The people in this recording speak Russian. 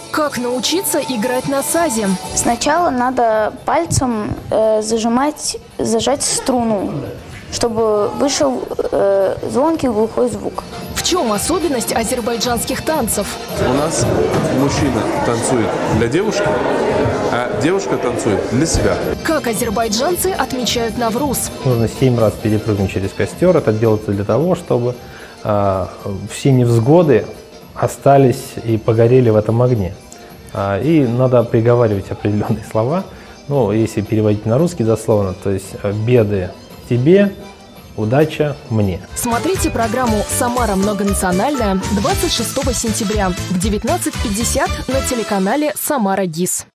Как научиться играть на сазе? Сначала надо пальцем зажать струну, чтобы вышел звонкий глухой звук. В чем особенность азербайджанских танцев? У нас мужчина танцует для девушки, а девушка танцует для себя. Как азербайджанцы отмечают Навруз? Нужно 7 раз перепрыгнуть через костер. Это делается для того, чтобы все невзгоды остались и погорели в этом огне. И надо приговаривать определенные слова. Ну, если переводить на русский дословно, то есть беды тебе, удача мне. Смотрите программу «Самара многонациональная» 26 сентября в 19:50 на телеканале «Самара ГИС».